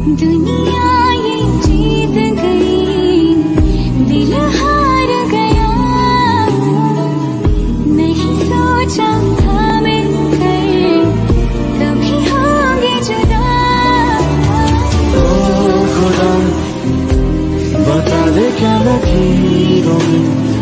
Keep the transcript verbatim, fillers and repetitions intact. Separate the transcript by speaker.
Speaker 1: दुनिया ये जीत गई, दिल हार गया, नहीं सोचा था मिलकर कभी होंगे जुदा।
Speaker 2: ओ खुदा बता दे क्या लकीरों में